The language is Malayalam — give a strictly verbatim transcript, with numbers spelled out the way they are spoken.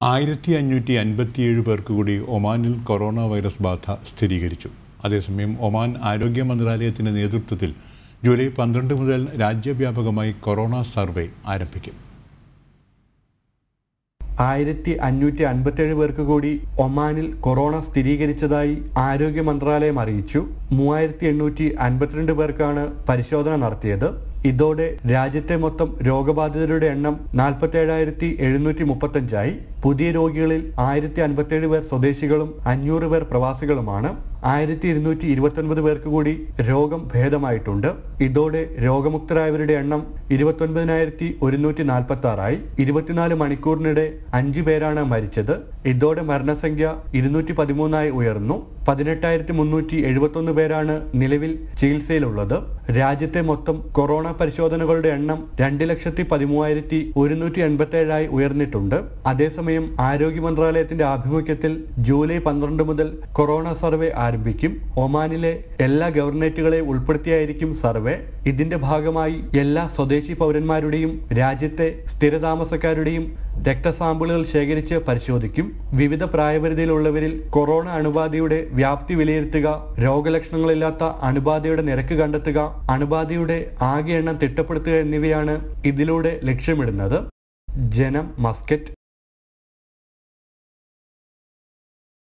ആയിരത്തി അഞ്ഞൂറ്റി അൻപത്തിയേഴ് പേർക്ക് കൂടി ഒമാനിൽ കൊറോണ വൈറസ് ബാധ സ്ഥിരീകരിച്ചു. അതേസമയം ഒമാൻ ആരോഗ്യ മന്ത്രാലയത്തിൻ്റെ നേതൃത്വത്തിൽ ജൂലൈ പന്ത്രണ്ട് മുതൽ രാജ്യവ്യാപകമായി കൊറോണ സർവേ ആരംഭിക്കും. ആയിരത്തി അഞ്ഞൂറ്റി അൻപത്തേഴ് പേർക്ക് കൂടി ഒമാനിൽ കൊറോണ സ്ഥിരീകരിച്ചതായി ആരോഗ്യ മന്ത്രാലയം അറിയിച്ചു. മൂവായിരത്തി എണ്ണൂറ്റി അൻപത്തിരണ്ട് പേർക്കാണ് പരിശോധന നടത്തിയത്. ഇതോടെ രാജ്യത്തെ മൊത്തം രോഗബാധിതരുടെ എണ്ണം നാൽപ്പത്തേഴായിരത്തി എഴുന്നൂറ്റി മുപ്പത്തഞ്ചായി. പുതിയ രോഗികളിൽ ആയിരത്തി അൻപത്തേഴ് പേർ സ്വദേശികളും അഞ്ഞൂറ് പേർ പ്രവാസികളുമാണ്. ആയിരത്തി ഇരുന്നൂറ്റി ഇരുപത്തൊൻപത് പേർക്ക് കൂടി രോഗം ഭേദമായിട്ടുണ്ട്. ഇതോടെ രോഗമുക്തരായവരുടെ എണ്ണം ഇരുപത്തൊൻപതിനായിരത്തി ഒരുന്നൂറ്റി നാൽപ്പത്തി ആറായി. ഇരുപത്തിനാല് മണിക്കൂറിനിടെ അഞ്ചു പേരാണ് മരിച്ചത്. ഇതോടെ മരണസംഖ്യ ഇരുന്നൂറ്റി പതിമൂന്നായി ഉയർന്നു. പതിനെട്ടായിരത്തി മുന്നൂറ്റി എഴുപത്തി ഒന്ന് പേരാണ് നിലവിൽ ചികിത്സയിലുള്ളത്. രാജ്യത്തെ മൊത്തം കൊറോണ പരിശോധനകളുടെ എണ്ണം രണ്ട് ലക്ഷത്തി പതിമൂവായിരത്തി ഒരുന്നൂറ്റി എൺപത്തി ഏഴായി ഉയർന്നിട്ടുണ്ട്. അതേസമയം ആരോഗ്യ മന്ത്രാലയത്തിന്റെ ആഭിമുഖ്യത്തിൽ ജൂലൈ പന്ത്രണ്ട് മുതൽ കൊറോണ സർവേ ആരംഭിക്കും. ഒമാനിലെ എല്ലാ ഗവർണറേറ്റുകളെ ഉൾപ്പെടുത്തിയായിരിക്കും സർവേ. ഇതിന്റെ ഭാഗമായി എല്ലാ സ്വദേശി പൗരന്മാരുടെയും രാജ്യത്തെ സ്ഥിരതാമസക്കാരുടെയും രക്തസാമ്പിളുകൾ ശേഖരിച്ച് പരിശോധിക്കും. വിവിധ പ്രായപരിധിയിലുള്ളവരിൽ കൊറോണ അണുബാധയുടെ വ്യാപ്തി വിലയിരുത്തുക, രോഗലക്ഷണങ്ങളില്ലാത്ത അണുബാധയുടെ നിരക്ക് കണ്ടെത്തുക, അണുബാധയുടെ ആകെ എണ്ണം തിട്ടപ്പെടുത്തുക എന്നിവയാണ് ഇതിലൂടെ ലക്ഷ്യമിടുന്നത്. ജനം, മസ്കറ്റ്.